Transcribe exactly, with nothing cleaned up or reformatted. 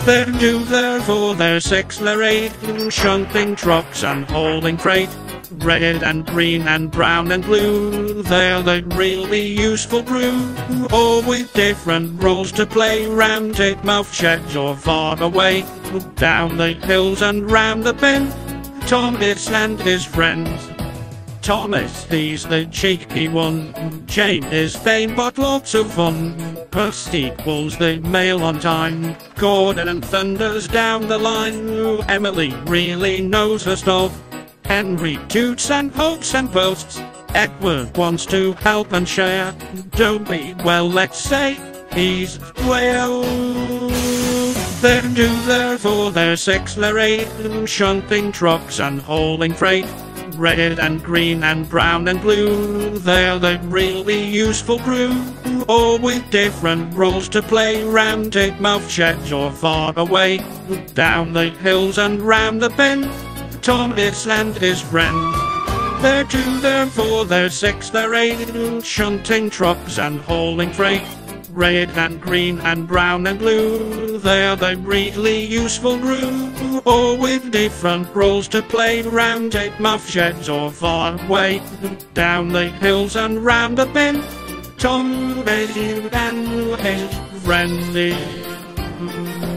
They're due there for their six, they're eight, shunting trucks and hauling freight. Red and green and brown and blue, they're the really useful crew, all with different roles to play. Round Teignmouth sheds or far away, down the hills and round the bend, Thomas and his friends. Thomas, he's the cheeky one, Jane is vain but lots of fun. Puss equals the mail on time, Gordon and thunders down the line. Emily really knows her stuff, Henry toots and hopes and boasts, Edward wants to help and share. Toby, well let's say, he's well. They're due there for their six, they're eight, shunting trucks and hauling freight. Red and green and brown and blue, they're the really useful crew, all with different roles to play. Round Teignmouth sheds or far away, down the hills and round the bend, Thomas and his friends. They're two there for their six, they're eight, shunting trucks and hauling freight. Red and green and brown and blue, they're the really useful crew, all with different roles to play. Round Teignmouth sheds or far away, down the hills and round the bend, Tom and his friends.